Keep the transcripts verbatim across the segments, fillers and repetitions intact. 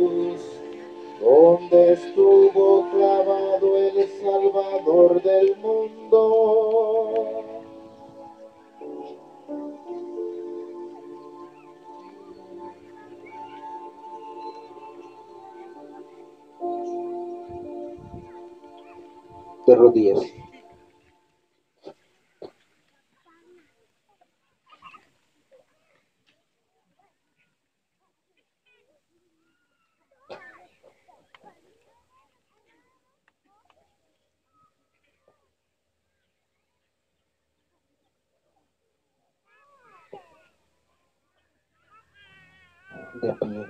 cruz, donde estuvo clavado el Salvador del mundo. De rodillas. De pie.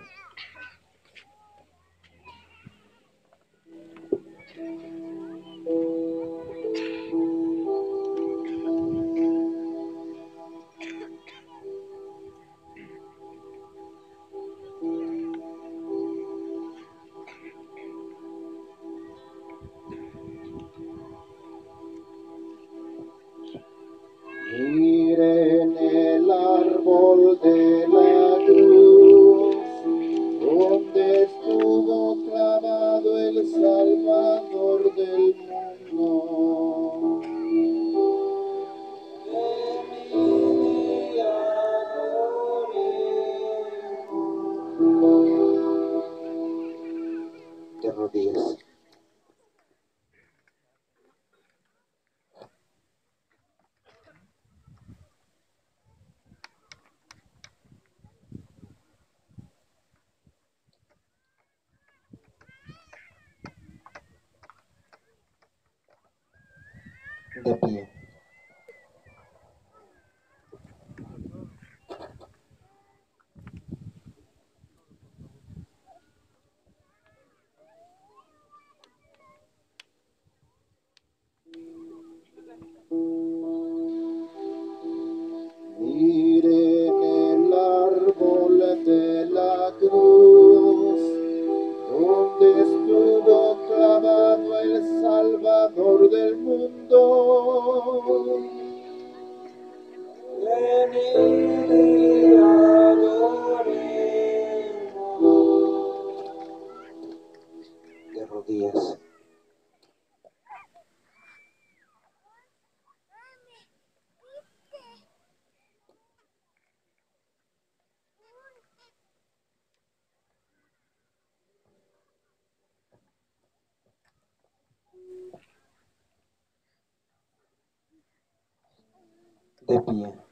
Miren el árbol de la cruz, donde estuvo clavado el Salvador del mundo. De rodillas. De pie. Miren el árbol de la cruz, donde estuvo clavado el Salvador del mundo. Venid y adoremos. De rodillas. De pie.